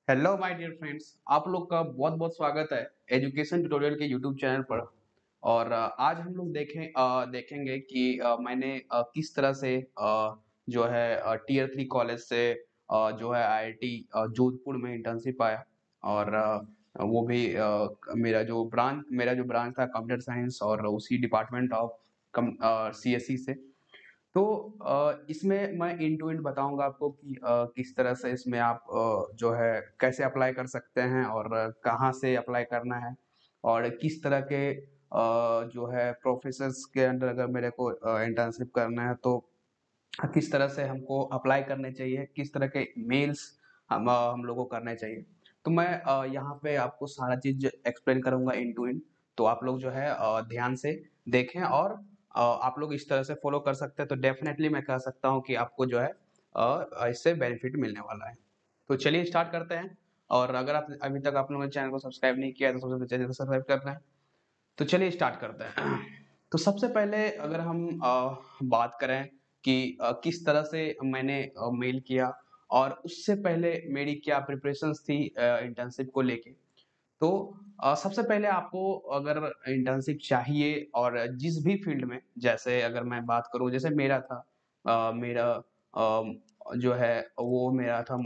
Hello my dear friends, आप लोग का बहुत बहुत स्वागत है एजुकेशन ट्यूटोरियल के यूट्यूब चैनल पर। और आज हम लोग देखेंगे कि मैंने किस तरह से जो है टीयर 3 कॉलेज से जो है आईआईटी जोधपुर में इंटर्नशिप पाया। और वो भी मेरा जो ब्रांच था कंप्यूटर साइंस और उसी डिपार्टमेंट ऑफ सीएससी से। तो इसमें मैं एंड टू एंड बताऊँगा आपको कि किस तरह से इसमें आप जो है कैसे अप्लाई कर सकते हैं और कहाँ से अप्लाई करना है और किस तरह के जो है प्रोफेसर्स के अंडर अगर मेरे को इंटर्नशिप करना है तो किस तरह से हमको अप्लाई करने चाहिए, किस तरह के मेल्स हम लोगों को करने चाहिए। तो मैं यहाँ पे आपको सारा चीज़ एक्सप्लेन करूँगा एंड टू एंड। तो आप लोग जो है ध्यान से देखें और आप लोग इस तरह से फॉलो कर सकते हैं तो डेफ़िनेटली मैं कह सकता हूँ कि आपको जो है इससे बेनिफिट मिलने वाला है। तो चलिए स्टार्ट करते हैं। और अगर आप अभी तक आप लोगों ने चैनल को सब्सक्राइब नहीं किया है तो सबसे पहले चैनल को सब्सक्राइब करना है। तो चलिए स्टार्ट करते हैं। तो सबसे पहले अगर हम बात करें कि किस तरह से मैंने मेल किया और उससे पहले मेरी क्या प्रिपरेशंस थी इंटर्नशिप को लेके। तो सबसे पहले आपको अगर इंटर्नशिप चाहिए और जिस भी फील्ड में, जैसे अगर मैं बात करूँ जैसे मेरा था मेरा जो है वो मेरा था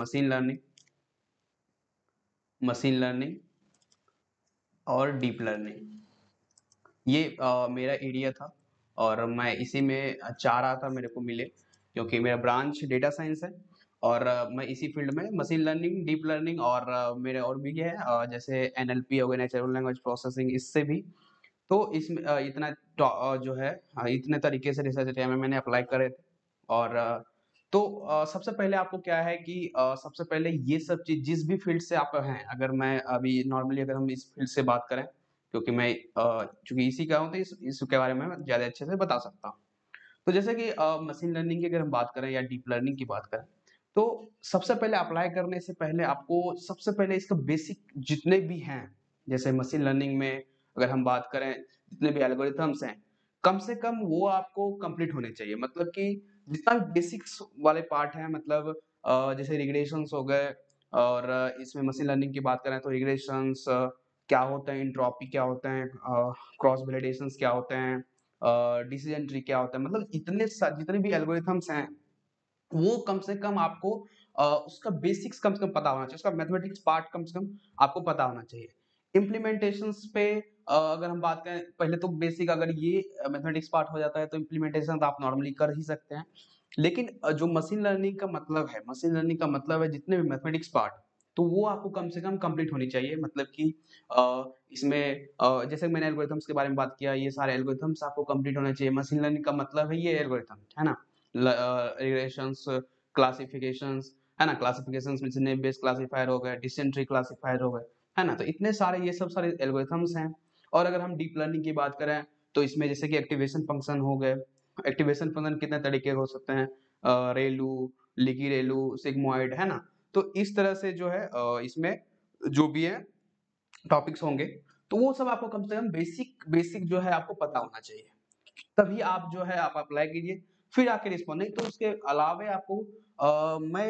मशीन लर्निंग और डीप लर्निंग। ये मेरा एरिया था और मैं इसी में चाह रहा था मेरे को मिले, क्योंकि मेरा ब्रांच डेटा साइंस है और मैं इसी फील्ड में मशीन लर्निंग, डीप लर्निंग और मेरे और भी है जैसे एनएलपी हो गया, नेचुरल लैंग्वेज प्रोसेसिंग, इससे भी। तो इसमें जो है इतने तरीके से रिसर्च एरिया में मैंने अप्लाई करे थे। और तो सबसे पहले आपको क्या है कि सबसे पहले ये सब चीज़ जिस भी फील्ड से आप हैं, अगर मैं अभी नॉर्मली अगर हम इस फील्ड से बात करें, क्योंकि मैं चूँकि इसी का हूँ तो इसके बारे में मैं ज़्यादा अच्छे से बता सकता हूँ। तो जैसे कि मशीन लर्निंग की अगर हम बात करें या डीप लर्निंग की बात करें, तो सबसे पहले अप्लाई करने से पहले आपको सबसे पहले इसका बेसिक जितने भी हैं, जैसे मशीन लर्निंग में अगर हम बात करें, जितने भी एल्गोरिथम्स हैं, कम से कम वो आपको कंप्लीट होने चाहिए। मतलब कि जितना भी बेसिक्स वाले पार्ट हैं, मतलब जैसे रिग्रेशंस हो गए और इसमें मशीन लर्निंग की बात करें तो रिग्रेशंस क्या होते हैं, एंट्रोपी क्या होते हैं, क्रॉस वैलिडेशंस क्या होते हैं, डिसीजन ट्री क्या होता है, मतलब जितने भी एल्गोरिथम्स हैं, वो कम से कम आपको उसका बेसिक्स कम से कम पता होना चाहिए, उसका मैथमेटिक्स पार्ट कम से कम आपको पता होना चाहिए। इम्प्लीमेंटेशंस पे अगर हम बात करें, पहले तो बेसिक अगर ये मैथमेटिक्स पार्ट हो जाता है तो इम्प्लीमेंटेशन तो आप नॉर्मली कर ही सकते हैं। लेकिन जो मशीन लर्निंग का मतलब है जितने भी मैथमेटिक्स पार्ट, तो वो आपको कम से कम कंप्लीट होनी चाहिए। मतलब कि इसमें जैसे मैंने एल्गोरिथम्स के बारे में बात किया, ये सारे एल्गोरिथम्स आपको कंप्लीट होने चाहिए। मशीन लर्निंग का मतलब है ये एल्गोरिथम, है ना? रिलेशंस, क्लासिफिकेशंस, है ना? क्लासिफिकेशंस में जैसे नेम बेस्ड क्लासिफायर हो गए, डिसीजन ट्री क्लासिफायर हो गए, है ना? तो इतने सारे ये सब सारे एल्गोरिथम्स हैं। और अगर हम डीप लर्निंग की बात करें, तो इसमें जैसे कि एक्टिवेशन फंक्शन हो गए। एक्टिवेशन फंक्शन कितने तरीके के हो सकते हैं, रेलू, लीकी रेलू, सिग्मॉइड, है ना? तो इस तरह से जो है इसमें जो भी है टॉपिक्स होंगे, तो वो सब आपको कम से कम बेसिक बेसिक जो है आपको पता होना चाहिए। तभी आप जो है आप अप्लाई कीजिए, फिर आके रिस्पॉन्ड। नहीं तो उसके अलावे आपको मैं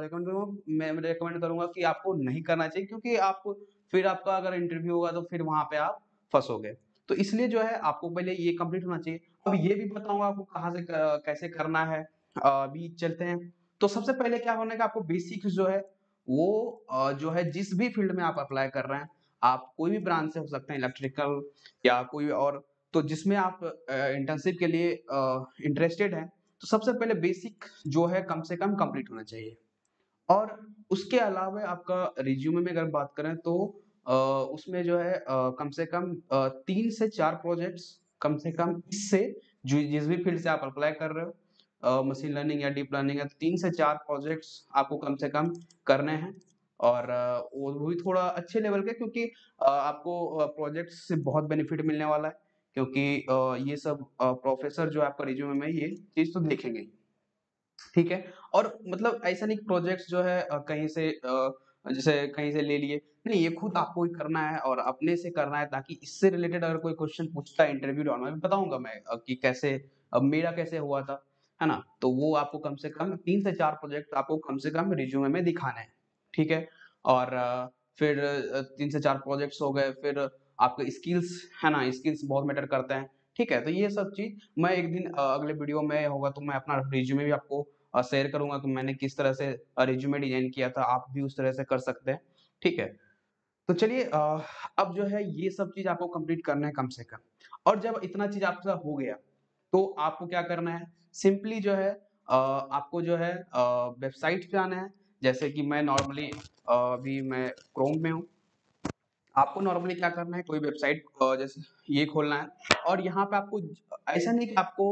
रिकमेंड करूँगा कि आपको नहीं करना चाहिए, क्योंकि आप फिर आपका अगर इंटरव्यू होगा तो फिर वहाँ पे आप फँसोगे। तो इसलिए जो है आपको पहले ये कंप्लीट होना चाहिए। अब ये भी बताऊँगा आपको कहाँ से क कैसे करना है। अभी चलते हैं। तो सबसे पहले क्या होना है कि आपको बेसिक्स जो है वो जो है जिस भी फील्ड में आप अप्लाई कर रहे हैं, आप कोई भी ब्रांच से हो सकते हैं, इलेक्ट्रिकल या कोई और, तो जिसमें आप इंटर्नशिप के लिए इंटरेस्टेड हैं, तो सबसे पहले बेसिक जो है कम से कम कंप्लीट होना चाहिए। और उसके अलावा आपका रिज़्यूमे में अगर बात करें तो उसमें जो है कम से कम 3 से 4 प्रोजेक्ट्स कम से कम इससे जो जिस भी फील्ड से आप अप्लाई कर रहे हो, मशीन लर्निंग या डीप लर्निंग है, तो 3 से 4 प्रोजेक्ट्स आपको कम से कम करने हैं। और वो भी थोड़ा अच्छे लेवल के, क्योंकि आपको प्रोजेक्ट्स से बहुत बेनिफिट मिलने वाला है, क्योंकि ये सब प्रोफ़ेसर जो है आपका रिज़्यूमे में ये चीज़ तो देखेंगे ही। ठीक है? और मतलब ऐसा नहीं कि प्रोजेक्ट्स जो है कहीं से जैसे कहीं से ले लिए, नहीं, ये खुद आपको ही करना है और अपने से करना है, ताकि इससे रिलेटेड अगर कोई क्वेश्चन पूछता है इंटरव्यू राउंड में, बताऊँगा मैं कि कैसे मेरा कैसे हुआ था, है ना? तो वो आपको कम से कम 3 से 4 प्रोजेक्ट आपको कम से कम रिज़्यूमे में दिखाने हैं, ठीक है? और फिर 3 से 4 प्रोजेक्ट्स हो गए, फिर आपके स्किल्स है ना, स्किल्स बहुत मैटर करते हैं, ठीक है? तो ये सब चीज़ मैं एक दिन अगले वीडियो में होगा तो मैं अपना रिज़्यूमे भी आपको शेयर करूँगा कि मैंने किस तरह से रिज़्यूमे डिज़ाइन किया था, आप भी उस तरह से कर सकते हैं, ठीक है? तो चलिए अब जो है ये सब चीज़ आपको कंप्लीट करना है कम से कम। और जब इतना चीज़ आपका हो गया, तो आपको क्या करना है, सिंपली जो है आपको जो है वेबसाइट पे आना है। जैसे कि मैं नॉर्मली अभी मैं क्रोम में हूँ। आपको नॉर्मली क्या करना है, कोई वेबसाइट जैसे ये खोलना है और यहाँ पे आपको ऐसा नहीं कि आपको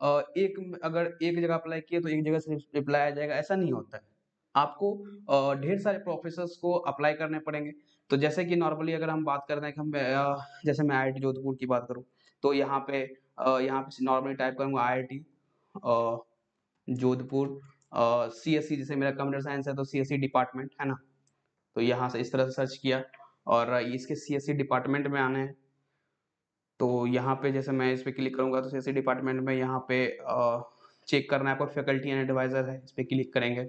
अगर एक जगह अप्लाई किए तो एक जगह से रिप्लाई आ जाएगा, ऐसा नहीं होता है। आपको ढेर सारे प्रोफेसर्स को अप्लाई करने पड़ेंगे। तो जैसे कि नॉर्मली अगर हम बात करते हैं कि जैसे मैं आईआईटी जोधपुर की बात करूँ, तो यहाँ पे नॉर्मली टाइप करूँगा आईआईटी अ, जोधपुर सीएससी, जैसे मेरा कंप्यूटर साइंस है तो सीएससी डिपार्टमेंट, है ना? तो यहाँ से इस तरह से सर्च किया और इसके सीएससी डिपार्टमेंट में आना है। तो यहाँ पे जैसे मैं इस पे क्लिक करूँगा तो सीएससी डिपार्टमेंट में यहाँ पे चेक करना है आपको, फैकल्टी एंड एडवाइज़र है, इस पे क्लिक करेंगे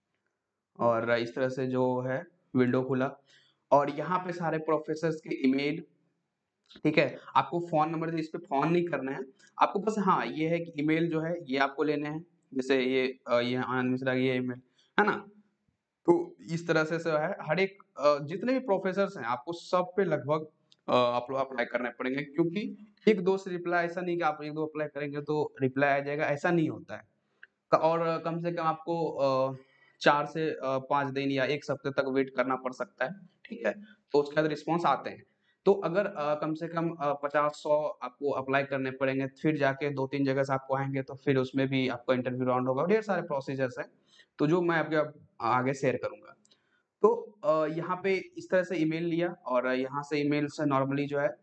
और इस तरह से जो है विंडो खुला और यहाँ पे सारे प्रोफेसर्स के ईमेल, ठीक है? आपको फ़ोन नंबर इस पे फ़ोन नहीं करना है। आपको बस हाँ, ये है कि ईमेल जो है ये आपको लेने हैं। जैसे ये आनंद मिश्रा की ये ईमेल, है ना? तो इस तरह से है हर एक जितने भी प्रोफ़ेसर्स हैं आपको सब पे लगभग आप लोग अप्लाई करने पड़ेंगे, क्योंकि 1-2 से रिप्लाई, ऐसा नहीं कि आप 1-2 अप्लाई करेंगे तो रिप्लाई आ जाएगा, ऐसा नहीं होता है। और कम से कम आपको 4 से 5 दिन या 1 हफ्ते तक वेट करना पड़ सकता है, ठीक है? तो उसके बाद रिस्पॉन्स आते हैं। तो अगर कम से कम 50-100 आपको अप्लाई करने पड़ेंगे, फिर जाके 2-3 जगह से आपको आएँगे, तो फिर उसमें भी आपका इंटरव्यू राउंड होगा, ढेर सारे प्रोसीजर्स हैं, तो जो मैं आपके आगे शेयर करूँगा। तो यहाँ पे इस तरह से ईमेल लिया और यहाँ से ईमेल से नॉर्मली जो है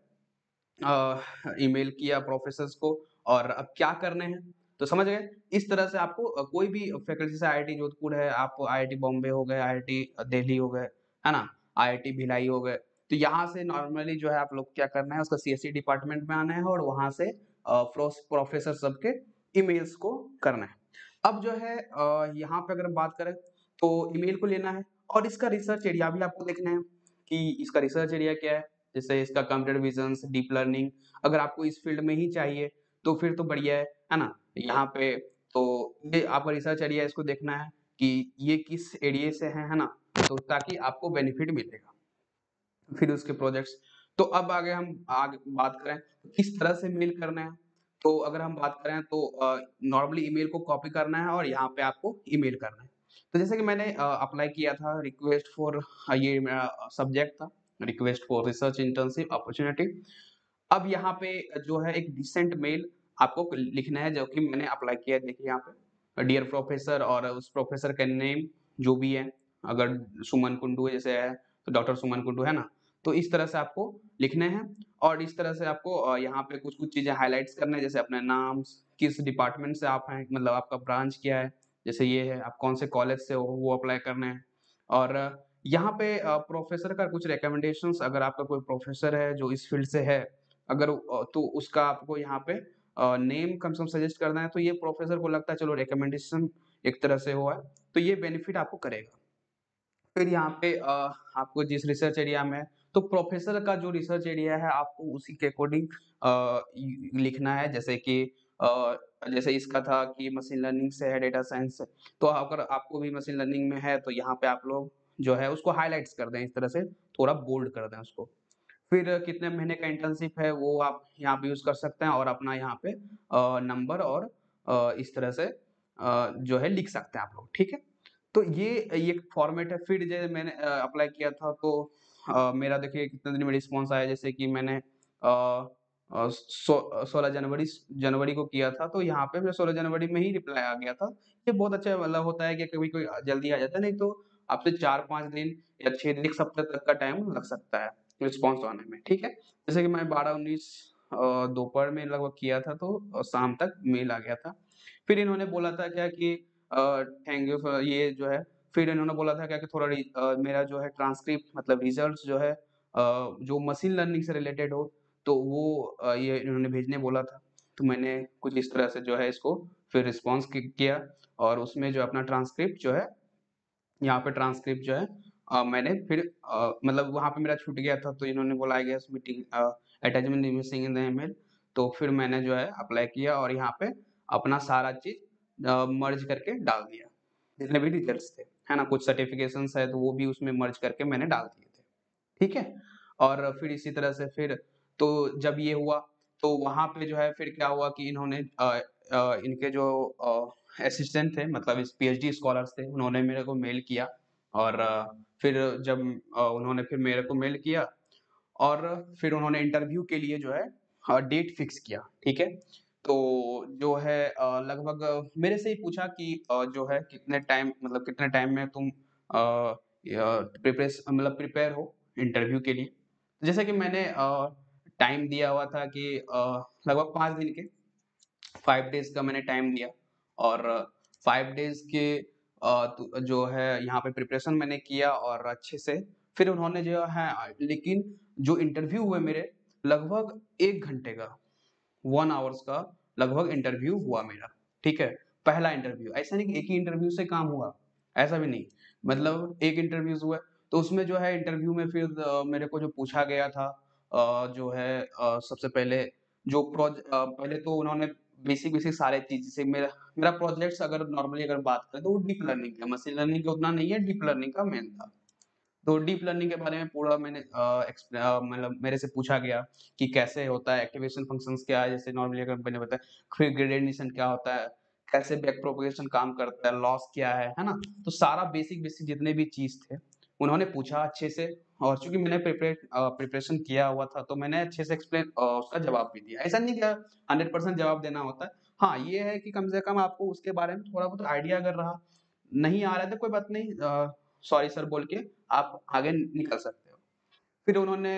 ईमेल किया प्रोफेसर्स को और अब क्या करने हैं, तो समझ गए? इस तरह से आपको कोई भी फैकल्टी, जैसे आईआईटी जोधपुर है, आप आईआईटी बॉम्बे हो गए, आईआईटी दिल्ली हो गए, है ना? आईआईटी भिलाई हो गए, तो यहाँ से नॉर्मली जो है आप लोग क्या करना है, उसका सीएसई डिपार्टमेंट में आना है और वहाँ से प्रोफेसर सबके ईमेल्स को करना है। अब जो है यहाँ पे अगर हम बात करें, तो ईमेल को लेना है और इसका रिसर्च एरिया भी आपको देखना है कि इसका रिसर्च एरिया क्या है। जैसे इसका कंप्यूटर विज़न्स, डीप लर्निंग, अगर आपको इस फ़ील्ड में ही चाहिए, तो फिर तो बढ़िया है ना? यहाँ पे तो ये आपका रिसर्च एरिया, इसको देखना है कि ये किस एरिया से है ना? तो ताकि आपको बेनिफिट मिलेगा। फिर उसके प्रोजेक्ट्स। तो अब आगे बात करें तो किस तरह से मेल करना है, तो अगर हम बात करें तो नॉर्मली ईमेल को कॉपी करना है और यहाँ पे आपको ईमेल करना है। तो जैसे कि मैंने अप्लाई किया था रिक्वेस्ट फॉर ये मेरा सब्जेक्ट था, request for research internship opportunity. अब यहाँ पे जो है एक डिसेंट मेल आपको लिखना है जो कि मैंने अप्लाई किया है, देखिए यहाँ पे डियर प्रोफेसर और उस प्रोफेसर का नेम जो भी है, अगर सुमन कुंडू जैसे है तो डॉक्टर सुमन कुंडू, है ना? तो इस तरह से आपको लिखने हैं और इस तरह से आपको यहाँ पे कुछ-कुछ चीज़ें हाइलाइट्स करने हैं, जैसे अपना नाम, किस डिपार्टमेंट से आप हैं, मतलब आपका ब्रांच क्या है, जैसे ये है, आप कौन से कॉलेज से हो वो अप्लाई करना है। और यहाँ पे प्रोफेसर का कुछ रिकमेंडेशंस, अगर आपका कोई प्रोफेसर है जो इस फील्ड से है, अगर तो उसका आपको यहाँ पे नेम कम से कम सजेस्ट करना है, तो ये प्रोफेसर को लगता है चलो रिकमेंडेशन एक तरह से हुआ है, तो ये बेनिफिट आपको करेगा। फिर यहाँ पे आपको जिस रिसर्च एरिया में है, तो प्रोफ़ेसर का जो रिसर्च एरिया है आपको उसी के अकॉर्डिंग लिखना है। जैसे कि अ, जैसे इसका था कि मशीन लर्निंग से है, डेटा साइंस से, तो अगर आपको भी मशीन लर्निंग में है तो यहाँ पे आप लोग जो है उसको हाइलाइट्स कर दें, इस तरह से थोड़ा बोल्ड कर दें उसको। फिर कितने महीने का इंटर्नशिप है वो आप यहाँ पे यूज़ कर सकते हैं और अपना यहाँ पे नंबर और इस तरह से जो है लिख सकते हैं आप लोग, ठीक है? तो ये एक फॉर्मेट है। फिर जैसे मैंने अप्लाई किया था तो मेरा देखिए कितने दिन में रिस्पॉन्स आया, जैसे कि मैंने 16 जनवरी को किया था, तो यहाँ पे मेरा 16 जनवरी में ही रिप्लाई आ गया था। ये बहुत अच्छा मतलब होता है कि कभी कोई जल्दी आ जाता है, नहीं तो आपसे 4-5 दिन या 6 दिन, 1 सप्ताह तक का टाइम लग सकता है रिस्पॉन्स आने में, ठीक है? जैसे कि मैं 12-19 दोपहर में लगभग किया था, तो शाम तक मेल आ गया था। फिर इन्होंने बोला था क्या कि थैंक यू फॉर ये जो है, फिर इन्होंने बोला था क्या कि थोड़ा मेरा जो है ट्रांसक्रिप्ट, मतलब रिजल्ट्स जो है जो मशीन लर्निंग से रिलेटेड हो, तो वो ये इन्होंने भेजने बोला था। तो मैंने कुछ इस तरह से जो है इसको फिर रिस्पॉन्स किया और उसमें जो अपना ट्रांसक्रिप्ट जो है, यहाँ पे ट्रांसक्रिप्ट जो है मैंने फिर मतलब वहाँ पे मेरा छूट गया था, तो इन्होंने बोला I guess meeting attachment missing in the email. तो फिर मैंने जो है अप्लाई किया और यहाँ पे अपना सारा चीज़ मर्ज करके डाल दिया, जितने भी डिटेल्स थे, है ना? कुछ सर्टिफिकेशंस है तो वो भी उसमें मर्ज करके मैंने डाल दिए थे, ठीक है? और फिर इसी तरह से फिर तो जब ये हुआ, तो वहाँ पे जो है फिर क्या हुआ कि इन्होंने इनके जो असिस्टेंट थे, मतलब इस पीएचडी स्कॉलर्स थे, उन्होंने मेरे को मेल किया और फिर जब उन्होंने फिर मेरे को मेल किया और फिर उन्होंने इंटरव्यू के लिए जो है डेट फिक्स किया, ठीक है? तो जो है लगभग मेरे से ही पूछा कि जो है कितने टाइम, मतलब कितने टाइम में तुम मतलब प्रिपेयर हो इंटरव्यू के लिए। जैसे कि मैंने टाइम दिया हुआ था कि लगभग 5 दिन के, 5 डेज़ का मैंने टाइम दिया और 5 डेज़ के जो है यहाँ पे प्रिपरेशन मैंने किया और अच्छे से फिर उन्होंने जो है लेकिन जो इंटरव्यू हुए मेरे लगभग 1 घंटे का, 1 आवर्स का लगभग इंटरव्यू हुआ मेरा, ठीक है? पहला इंटरव्यू, ऐसा नहीं कि एक ही इंटरव्यू से काम हुआ, ऐसा भी नहीं। मतलब 1 इंटरव्यूज़ हुए, तो उसमें जो है इंटरव्यू में फिर मेरे को जो पूछा गया था जो है सबसे पहले पहले तो उन्होंने बेसिक-बेसिक सारे चीज़ जैसे मेरा मेरा प्रोजेक्ट्स अगर नॉर्मली अगर बात करें तो वो डीप लर्निंग का, मशीन लर्निंग का उतना नहीं है, डीप लर्निंग का मेन था। तो डीप लर्निंग के बारे में पूरा मैंने मतलब मेरे से पूछा गया कि कैसे होता है, एक्टिवेशन फंक्शंस क्या है, जैसे नॉर्मली अगर मैंने बताया फिर ग्रेडिएंट क्या होता है, कैसे बैक प्रोपगेशन काम करता है, लॉस क्या है ना? तो सारा बेसिक-बेसिक जितने भी चीज़ थे, उन्होंने पूछा अच्छे से और चूँकि मैंने प्रिपरेशन किया हुआ था, तो मैंने अच्छे से उसका जवाब भी दिया। ऐसा नहीं कि 100% जवाब देना होता है। हाँ, ये है कि कम से कम आपको उसके बारे में थोड़ा बहुत आइडिया अगर रहा, नहीं आ रहा है तो कोई बात नहीं, सॉरी सर बोल के आप आगे निकल सकते हो। फिर उन्होंने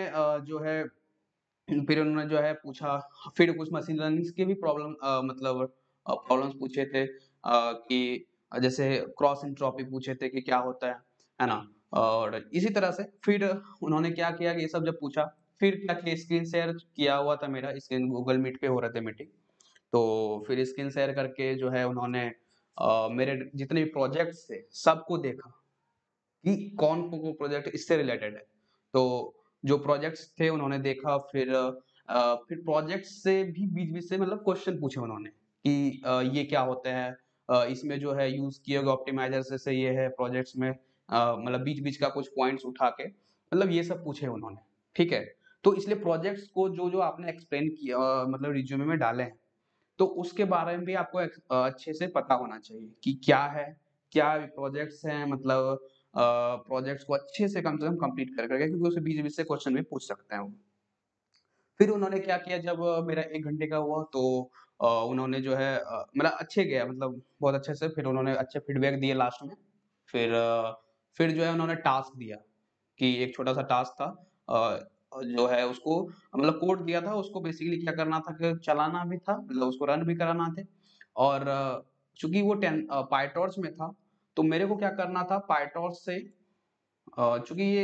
जो है पूछा, फिर कुछ मशीन लर्निंग के भी मतलब प्रॉब्लम्स पूछे थे कि जैसे क्रॉस एंट्रोपी पूछे थे कि क्या होता है ना? और इसी तरह से फिर उन्होंने क्या किया कि ये सब जब पूछा, फिर क्या किया स्क्रीन शेयर किया हुआ था मेरा, स्क्रीन गूगल मीट पे हो रहे थे मीटिंग। तो फिर स्क्रीन शेयर करके जो है उन्होंने मेरे जितने भी प्रोजेक्ट्स थे, सबको देखा। कि कौन को प्रोजेक्ट इससे रिलेटेड है। तो जो प्रोजेक्ट्स थे उन्होंने देखा, फिर प्रोजेक्ट्स से भी बीच-बीच से मतलब क्वेश्चन पूछे उन्होंने कि ये क्या होता है? इसमें जो है यूज़ किए गए ऑप्टिमाइज़र से ये है प्रोजेक्ट्स में, मतलब बीच-बीच का कुछ पॉइंट्स उठा के मतलब ये सब पूछे उन्होंने, ठीक है? तो इसलिए प्रोजेक्ट्स को जो-जो आपने एक्सप्लेन किया मतलब रिज़्यूमे में डाले हैं, तो उसके बारे में भी आपको अच्छे से पता होना चाहिए कि क्या है, क्या प्रोजेक्ट्स हैं, मतलब प्रोजेक्ट्स को अच्छे से कम कंप्लीट कर के क्योंकि उससे बीच-बीच से क्वेश्चन भी पूछ सकते हैं वो। फिर उन्होंने क्या किया जब मेरा 1 घंटे का हुआ तो उन्होंने जो है मतलब अच्छे गया मतलब बहुत अच्छे से फिर उन्होंने अच्छे फीडबैक दिए लास्ट में। फिर फिर जो है उन्होंने टास्क दिया कि एक छोटा-सा टास्क था जो है उसको मतलब कोड दिया था उसको बेसिकली क्या करना था कि चलाना भी था मतलब उसको रन भी कराना थे और चूँकि वो पाइटॉर्च में था, तो मेरे को क्या करना था पाइटॉर्च से चूँकि ये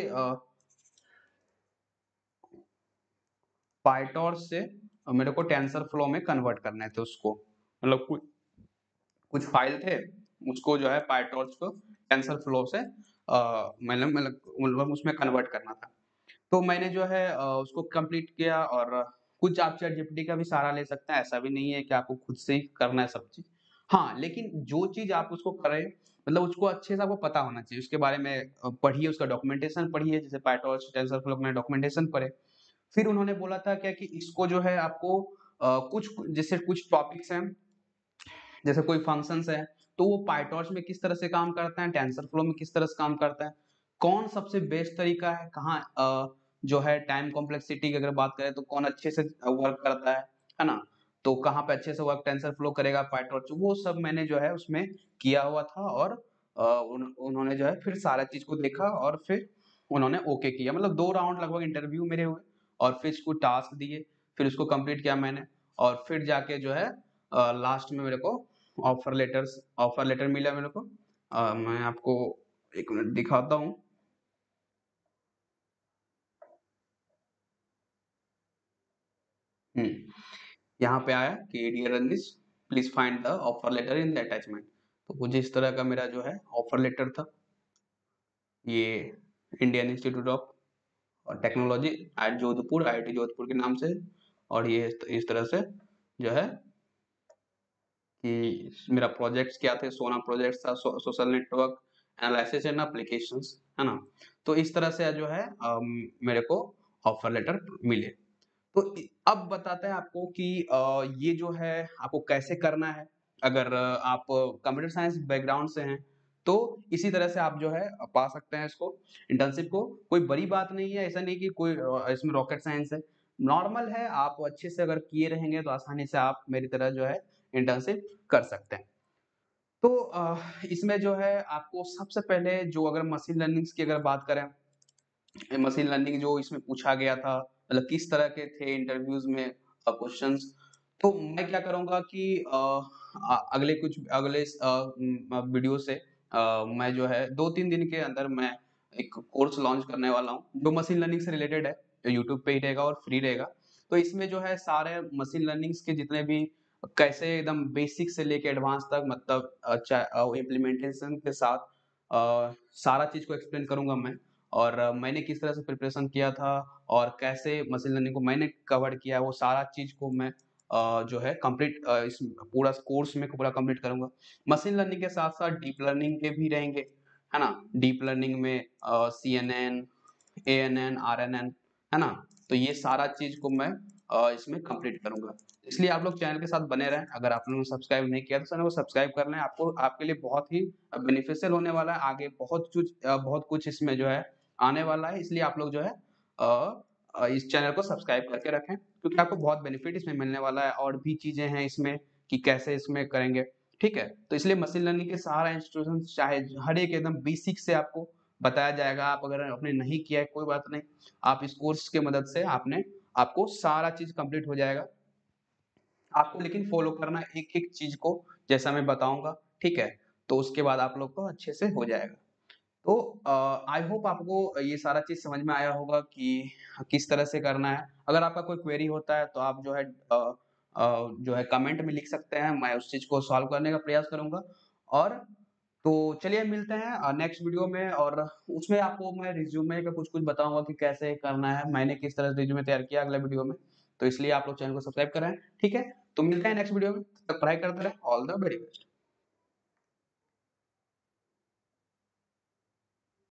पाइटॉर्च से मेरे को टेंसरफ्लो में कन्वर्ट करने थे उसको। मतलब कुछ फ़ाइल थे, उसको जो है पाइटॉर्च को टेंसरफ्लो से मतलब उसमें कन्वर्ट करना था। तो मैंने जो है उसको कंप्लीट किया और कुछ आप चैटजीपीटी का भी सहारा ले सकते हैं, ऐसा भी नहीं है कि आपको खुद से ही करना है सब चीज़। हाँ, लेकिन जो चीज़ आप उसको करें मतलब उसको अच्छे से आपको पता होना चाहिए, उसके बारे में पढ़िए, उसका डॉक्यूमेंटेशन पढ़िए, जैसे पाइटॉर्च, टेंसरफ्लो का डॉक्यूमेंटेशन पढ़े। फिर उन्होंने बोला था क्या कि इसको जो है आपको कुछ जैसे कुछ टॉपिक्स हैं, जैसे कोई फंक्शंस है, तो वो पाइटॉर्च में किस तरह से काम करता है, टेंसरफ्लो में किस तरह से काम करता है, कौन सबसे बेस्ट तरीका है, कहाँ जो है टाइम कॉम्प्लेक्सिटी की अगर बात करें तो कौन अच्छे से वर्क करता है ना? तो कहाँ पे अच्छे से वर्क टेंसरफ्लो करेगा पाइटॉर्च, वो सब मैंने जो है उसमें किया हुआ था और उन्होंने जो है फिर सारा चीज़ को देखा और फिर उन्होंने ओके किया। मतलब 2 राउंड लगभग इंटरव्यू मेरे हुए और फिर इसको टास्क दिए, फिर उसको कंप्लीट किया मैंने और फिर जाके जो है लास्ट में मेरे को ऑफर लेटर मिला मेरे को। मैं आपको 1 मिनट दिखाता हूँ। हुँ, यहाँ पे आया कि dear Rajneesh please find the offer letter in the attachment. तो कुछ इस तरह का मेरा जो है ऑफर लेटर था। ये Indian Institute of Technology at Jodhpur, IIT Jodhpur के नाम से। और ये इस तरह से जो है कि मेरा प्रोजेक्ट्स क्या थे, सोना प्रोजेक्ट था, social network analysis and applications, है ना। तो इस तरह से जो है मेरे को ऑफर लेटर मिले। तो अब बताते हैं आपको कि ये जो है आपको कैसे करना है। अगर आप कंप्यूटर साइंस बैकग्राउंड से हैं तो इसी तरह से आप जो है पा सकते हैं इसको, इंटर्नशिप को। कोई बड़ी बात नहीं है, ऐसा नहीं कि कोई इसमें रॉकेट साइंस है, नॉर्मल है। आप अच्छे से अगर किए रहेंगे तो आसानी से आप मेरी तरह जो है इंटर्नशिप कर सकते हैं। तो इसमें जो है आपको सबसे पहले जो अगर मशीन लर्निंग्स की अगर बात करें, मशीन लर्निंग जो इसमें पूछा गया था, मतलब किस तरह के थे इंटरव्यूज में क्वेश्चंस। तो मैं क्या करूंगा कि अगले वीडियो से मैं जो है 2-3 दिन के अंदर मैं एक कोर्स लॉन्च करने वाला हूँ जो मशीन लर्निंग से रिलेटेड है, यूट्यूब पे ही रहेगा और फ्री रहेगा। तो इसमें जो है सारे मशीन लर्निंग्स के जितने भी कैसे एकदम बेसिक से लेके एडवांस तक, मतलब इम्प्लीमेंटेशन के साथ सारा चीज को एक्सप्लेन करूंगा मैं। और मैंने किस तरह से प्रिपरेशन किया था और कैसे मशीन लर्निंग को मैंने कवर किया, वो सारा चीज को मैं जो है कंप्लीट इस पूरा कोर्स में पूरा कंप्लीट करूंगा। मशीन लर्निंग के साथ साथ डीप लर्निंग के भी रहेंगे, है ना। डीप लर्निंग में CNN, ANN, RNN, है ना। तो ये सारा चीज को मैं इसमें कंप्लीट करूंगा। इसलिए आप लोग चैनल के साथ बने रहें। अगर आप लोगों ने सब्सक्राइब नहीं किया तो चैनल को सब्सक्राइब कर लें, आपको आपके लिए बहुत ही बेनिफिशियल होने वाला है। आगे बहुत कुछ इसमें जो है आने वाला है, इसलिए आप लोग जो है इस चैनल को सब्सक्राइब करके रखें, क्योंकि आपको बहुत बेनिफिट इसमें मिलने वाला है। और भी चीजें हैं इसमें कि कैसे इसमें करेंगे, ठीक है। तो इसलिए मशीन लर्निंग के सारा इंस्टीट्यूशन चाहे हर एक एकदम बेसिक से आपको बताया जाएगा। आप अगर आपने नहीं किया है कोई बात नहीं, आप इस कोर्स के मदद से आपको सारा चीज कंप्लीट हो जाएगा। आपको लेकिन फॉलो करना एक एक चीज को, जैसा मैं बताऊंगा, ठीक है। तो उसके बाद आप लोग को अच्छे से हो जाएगा। तो आई होप आपको ये सारा चीज समझ में आया होगा कि किस तरह से करना है। अगर आपका कोई क्वेरी होता है तो आप जो है कमेंट में लिख सकते हैं, मैं उस चीज को सॉल्व करने का प्रयास करूंगा। और तो चलिए मिलते हैं नेक्स्ट वीडियो में, और उसमें आपको मैं रिज्यूमे का कुछ कुछ बताऊंगा कि कैसे करना है, मैंने किस तरह से रिज्यूमे तैयार किया अगले वीडियो में। तो इसलिए आप लोग चैनल को सब्सक्राइब करें, ठीक है। तो मिलते हैं नेक्स्ट वीडियो में, तब तक पढ़ाई करते रहे। All the very best.